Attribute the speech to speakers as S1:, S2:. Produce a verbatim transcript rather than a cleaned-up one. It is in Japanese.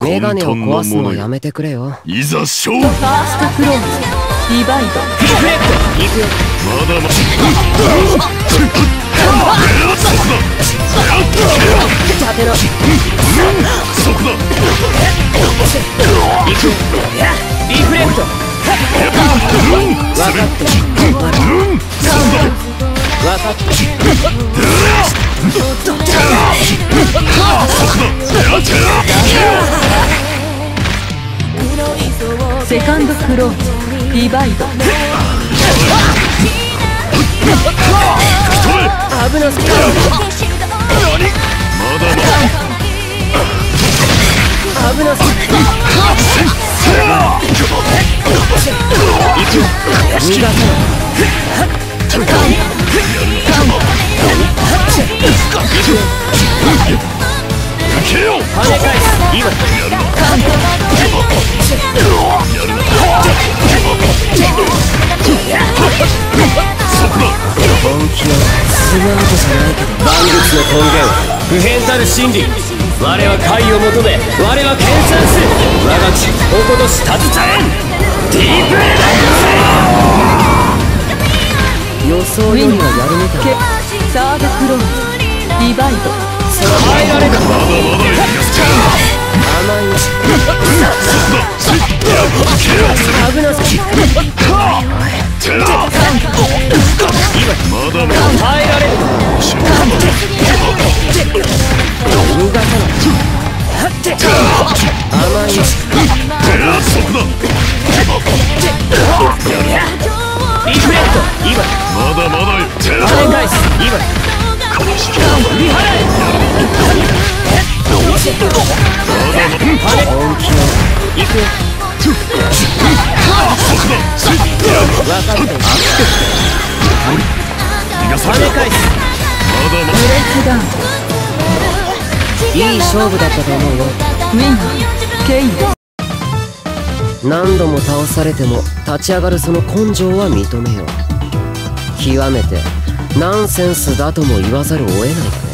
S1: メガネを壊すのはやめてくれよ。
S2: いざ勝負。
S3: ファーストクローズリバイドリフレクト
S1: 行くよ。
S2: まだまだ
S1: 立てろ。
S2: そこだ。
S1: 行くよ。
S3: リフレクト
S1: 分かってる。分かってる。
S3: セカンドクローズリバイド
S1: 危なすぎる。
S2: まだまだ
S1: 危なすぎる。逃がさない。
S2: けよ。
S1: 跳ね返す。今
S2: やるな。やるな。そこだ。
S1: 本気はスマートじゃないけど。万物の根源不変たる真理。我は解を求め、我は研鑽する。我が地おことし携えん。ディープエナ予想よりはやるみたい。
S3: サードクローズリバイド
S1: その耐えられる。
S2: まだまだや
S1: 甘いよ。危なすぎる。
S2: まだまだ
S1: 耐えられる。逃がさない。甘いよ。
S2: そこだ。
S1: リフレクト。今
S2: まだまだよ。
S1: 跳ね返す。今
S2: この式
S1: 振り払え。本気を行くよ。分かってる。跳ね返す。
S2: まだま
S3: ブレイクダウン
S1: いい勝負だったと思うよ。
S3: ウィナーケイン
S1: 何度も倒されても立ち上がるその根性は認めよう。極めてナンセンスだとも言わざるを得ないか。